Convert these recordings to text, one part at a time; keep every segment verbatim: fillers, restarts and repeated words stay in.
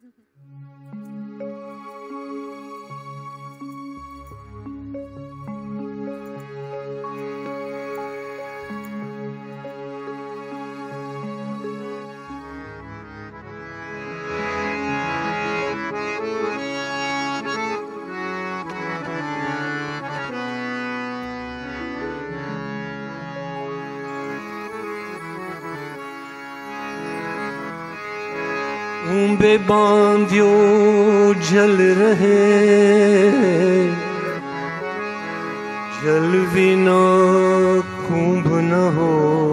कुंभे बांध्यो जल रहे, जल बिना कुंभ न हो।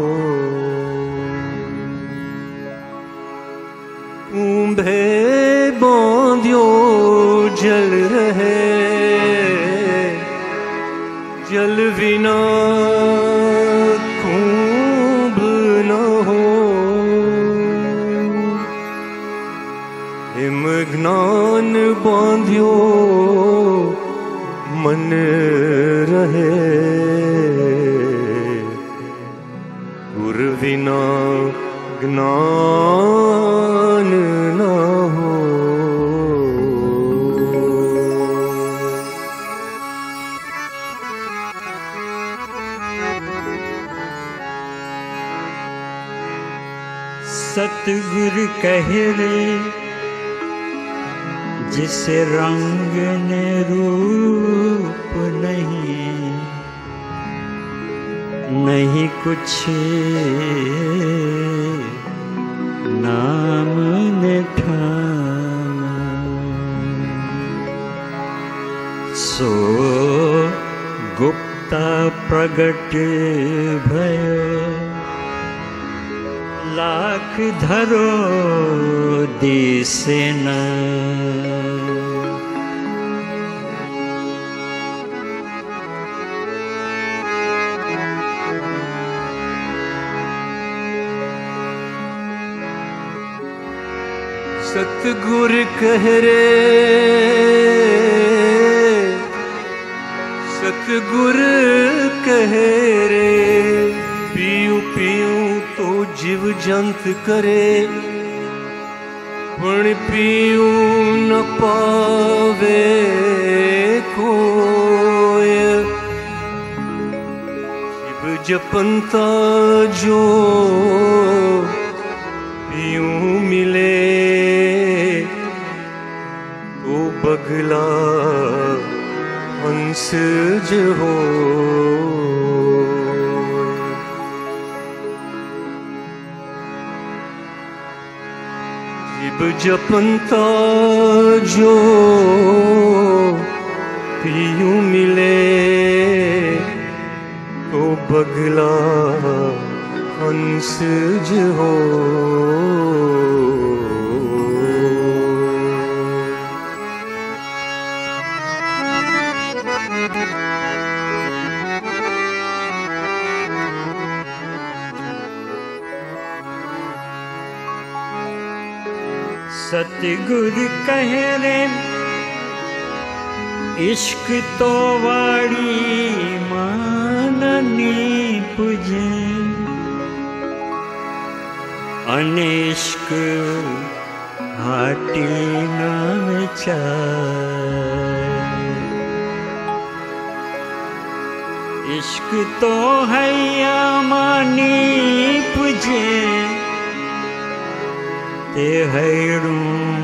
कुंभे बांध्यो जल रहे, जल बिना कुंभ न हो। हिम ज्ञान बांध्यो मन रहे, गुर बिना ज्ञान न हो। सतगुरु कह रे, जिसे रंग ने रूप नहीं, नहीं कुछ नाम ने ठाना। सो गुप्ता प्रगट भयो, लाख धरो दिसे न। सतगुर कह रे, सतगुर कह रे, पीऊ पीऊ तो जीव जंत करे, पण पीऊ न पावे कोय। शिव जपंता जो पीऊ मिले, तो बगला हंस हो। शिव जपंता जो पीऊ मिले, तो बगला हंस हो। सतगुरु कह रे, इश्क तो वाड़ी माननी पुजे, अनिश्क हाटी नाम चाय। इश्क तो हैया मानी पुजे, ते हैड़ू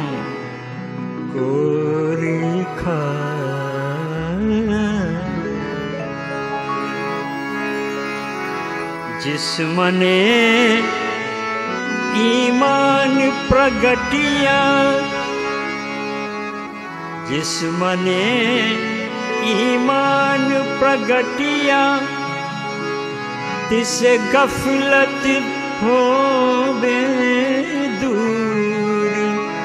कोरी खा। जिस मने ईमान प्रगटिया, जिस मने ईमान प्रगटिया, तिसे गफलत होवे दूर।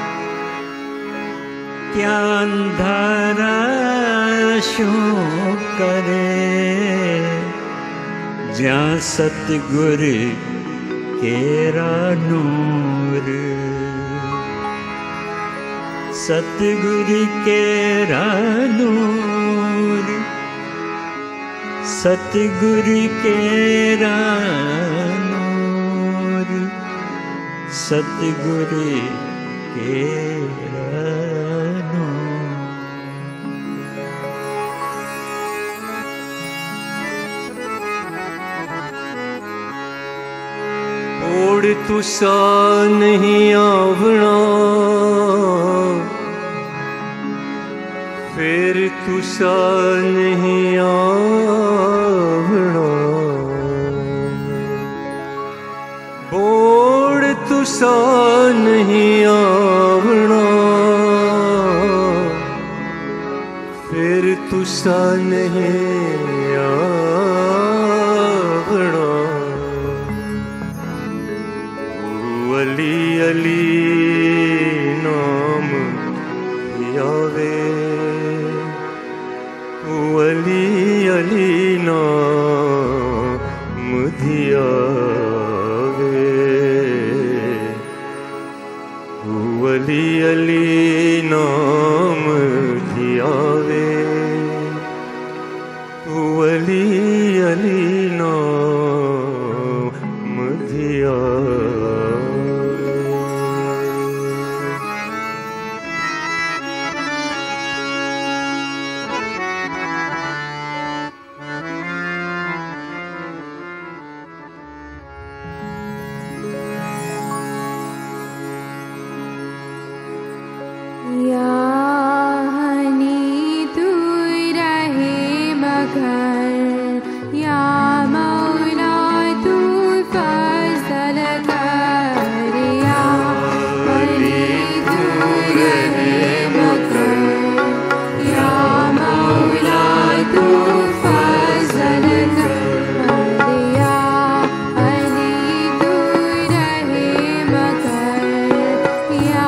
क्या अंधारा शो करे, ज्यां सतगुर केरा नूर। सतगुर केरा नूर, सतगुर केरा नूर, सतगुर केरानो। ओढ़ तुसा नहीं आवना, फिर तुसा नहीं आवना। ओढ़ तुसा नहीं आवना, फिर तुसा नहीं आवना। अली अली नाम यावे, अली अली नाम धियावे। अली अली नाम धियावे, अली अली नाम धियावे। या हनी तू रहे मगर, या मौला तू फज़ल कर। या हनी तू रहे मगर, या मौला तू फज़ल कर। या हनी तू रहे मगर, या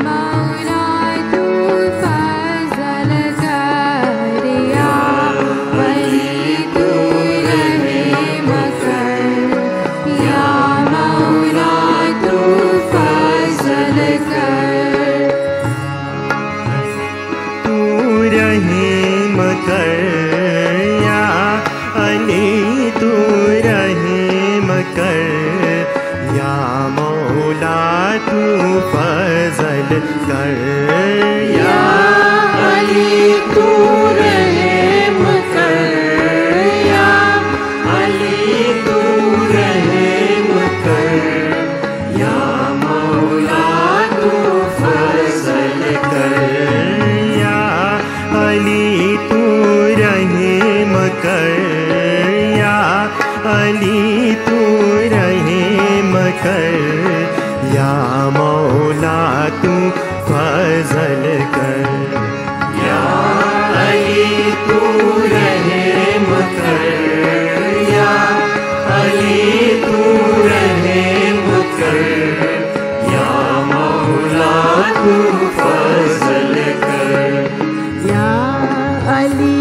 फज़ल कर। या अली तू रहम कर, या अली तू रहम कर। या मौला तू फज़ल कर। या अली तू रहम कर, या अली तू रहम कर। या मौला तू फज़ल कर। या अली तू रहम कर, या अली तू रहम कर। या मौला तू फज़ल कर। या अली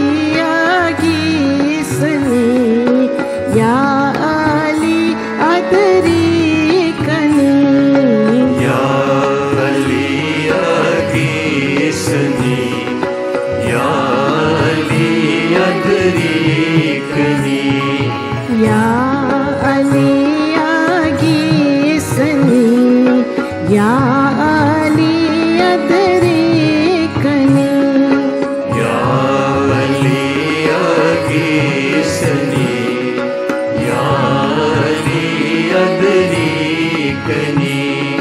आगीसनी, या अली अदरी या अली आगीसनी, या अली अदरीकनी। या अली आगीसनी, या अली अदरीकनी।